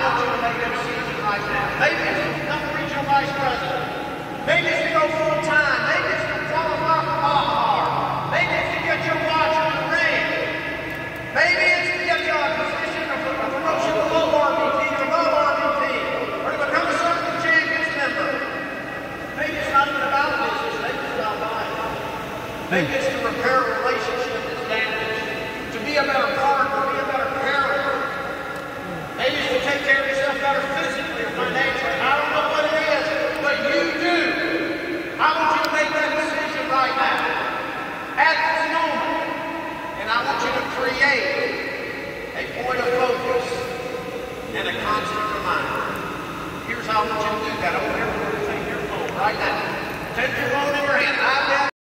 want you to make a decision right now. Maybe it's to become a regional vice president. Maybe it's to go full time. Maybe it's to qualify for Baja. Maybe it's to get your watch in the ring. Maybe it's to get you a position of a promotion to low RVP or low RVP, or to become a circuit champions member. Maybe it's not even about business. Maybe it's about life. Maybe it's to repair a relationship that's damaged, to be a better partner, be a better parent. Maybe it's to take care of yourself better physically or financially. I don't know what it is, but you do. I want you to make that decision right now, at this moment. And I want you to create a point of focus and a constant reminder. Here's how I want you to do that. Over here, take your phone right now. Take your phone in your hand.